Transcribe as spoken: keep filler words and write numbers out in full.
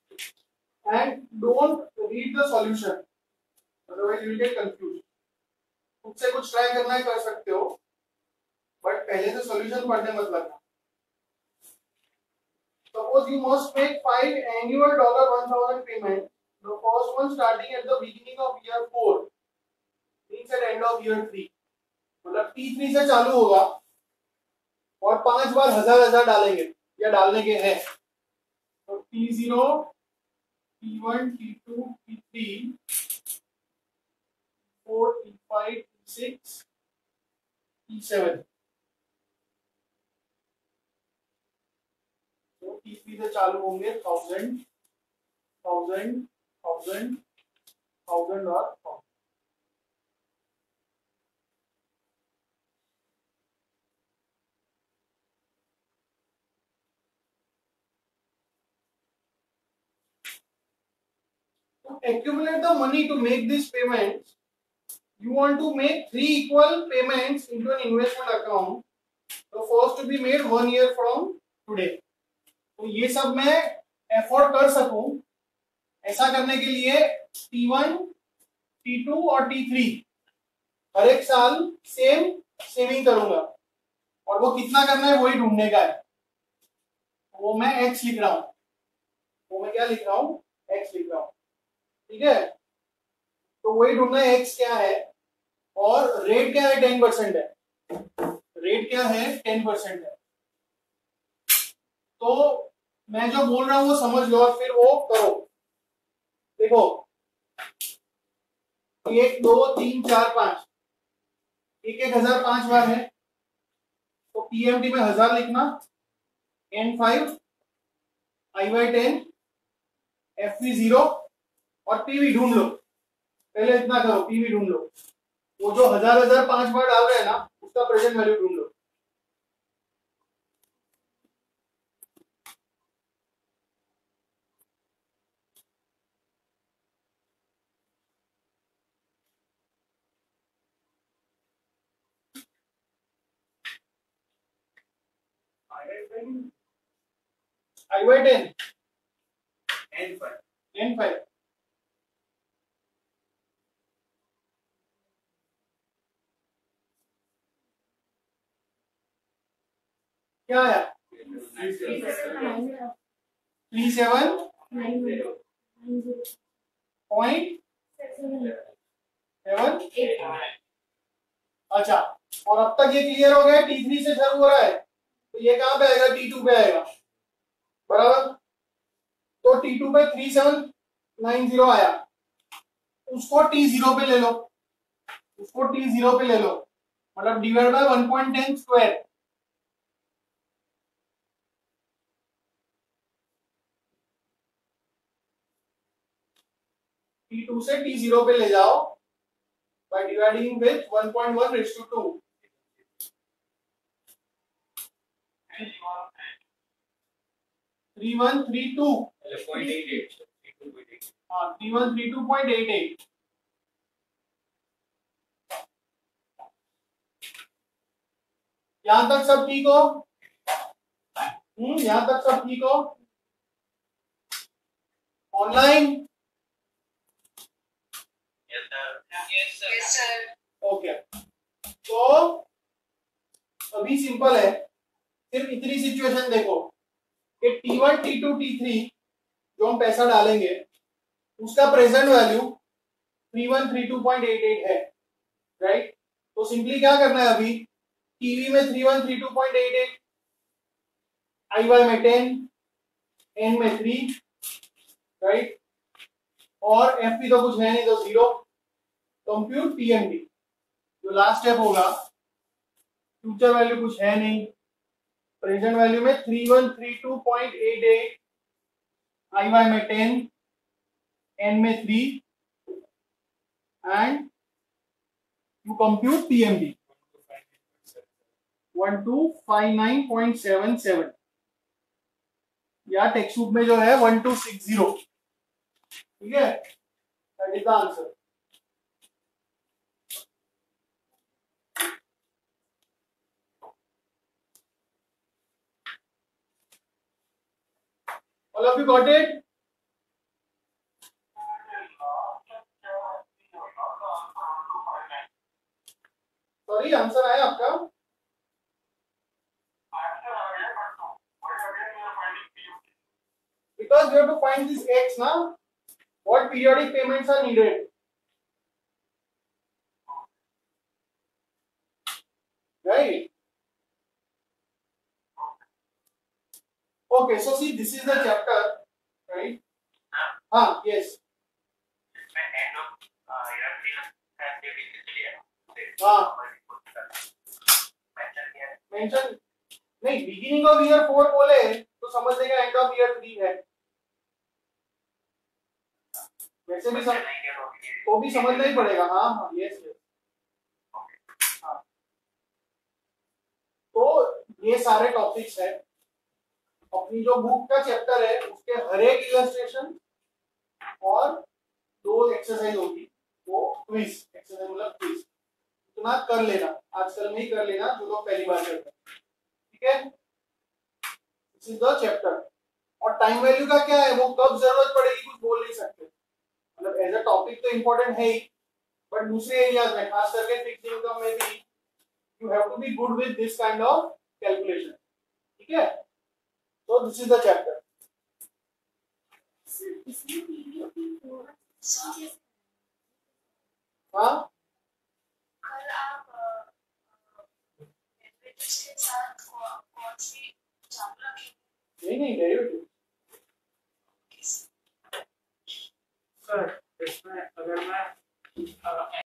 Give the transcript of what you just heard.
and don't read the solution, otherwise you will get confused. खुद से कुछ try करना है कर सकते हो, बट पहले से सॉल्यूशन पढ़ने मत लगना. Suppose you must make five annual dollar one thousand payments. The first one starting at the beginning of year four, means at end of year three. मतलब T three से चालू होगा और पांच बार हजार हजार डालेंगे या डालने के हैं. तो T zero, T one, T two, T three, T four, T five, T six, T seven. तो T three से चालू होंगे थाउजेंड थाउजेंड थाउजेंड थाउजेंड और thousand. To accumulate the money to make these payments, you want to make three equal payments into an investment account. The first to be made one year from today. तो ये सब मैं afford कर सकूं, ऐसा करने के लिए T one, T two और T three हर एक साल सेम सेविंग करूंगा, और वो कितना करना है वही ढूंढने का है. वो मैं x लिख रहा हूं, वो मैं क्या लिख रहा हूं, x लिख रहा हूं. ठीक है, तो वही ढूंढना है x क्या है, और रेट क्या है, टेन परसेंट है. रेट क्या है, टेन परसेंट है. तो मैं जो बोल रहा हूं वो समझ लो और फिर वो करो. देखो, एक दो तीन चार पांच, एक एक हजार पांच बार है, तो पीएमटी में हजार लिखना, N five, I Y ten, F V zero और पीवी ढूंढ लो. पहले इतना करो, पीवी ढूंढ लो. वो जो हजार हजार पांच बार डाल रहे हैं ना, उसका प्रेजेंट वैल्यू ढूंढ लो. I Y ten, N five, N five, क्या आया, थ्री सेवन पॉइंट सेवन. अच्छा, और अब तक ये क्लियर हो गया, टी थ्री से शुरू हो रहा है, तो ये कहां पे आएगा, टी टू पे आएगा. बराबर. तो टी टू पे थ्री सेवन नाइन जीरो आया, उसको टी जीरो पे ले लो, उसको टी जीरो पे ले लो, मतलब divide by one point ten square. T two से टी जीरो पे ले जाओ by dividing with one point one raised to two. three one three two. point eight eight. हाँ, three one three two point eight eight. यहाँ तक सब ठीक हो? हम्म, यहाँ तक सब ठीक हो? ऑनलाइन? Yes sir. ओके. तो अभी सिंपल है, सिर्फ इतनी सिचुएशन देखो कि T one, T two, T three जो हम पैसा डालेंगे उसका present value three one three two point eight eight है. राइट. तो सिंपली क्या करना है, अभी टीवी में three one three two point eight eight, I Y में टेन, एन में थ्री. राइट. और एफ पी तो कुछ है नहीं, तो जीरो. कंप्यूट पीएमडी, जो लास्ट स्टेप होगा, फ्यूचर वैल्यू कुछ है नहीं, प्रेजेंट वैल्यू में three one three two point eight eight, I Y में टेन, एन में three, and you compute PMT one two five nine point seven seven, या textbook में जो है वन टू सिक्स जीरो. ठीक है, that is the answer. All of you got it? Sorry answer आया आपका? Because we have to find this x ना, what periodic payments are needed? Right? Okay, so see this is the chapter, right? Ah, yes. हाँ mention नहीं, beginning of year four बोले तो समझ लेगा end of year three है, वैसे भी सम, तो भी समझना ही पड़ेगा। हाँ हाँ यस यस हाँ। तो ये सारे टॉपिक्स है अपनी जो बुक का चैप्टर है, उसके हर एक इलस्ट्रेशन और दो एक्सरसाइज होगी, वो क्विज एक्सरसाइज मतलब क्विज इतना कर लेना, आजकल में ही कर लेना जो लोग पहली बार करते हैं, ठीक है? This is the chapter. और टाइम वैल्यू का क्या है, वो कब जरूरत पड़ेगी कुछ बोल नहीं सकते, मतलब एज अ टॉपिक तो इंपॉर्टेंट है ही, बट दूसरे एरियाज में खास करके फिक्स्ड इनकम में भी you have to be good with this kind of calculation, ठीक है? So this is the chapter. हाँ कल आप डेरिवेटिव्स के साथ कौन सी चालू रखेंगे? नहीं नहीं डेरिवेटिव सर इसमें अगर मैं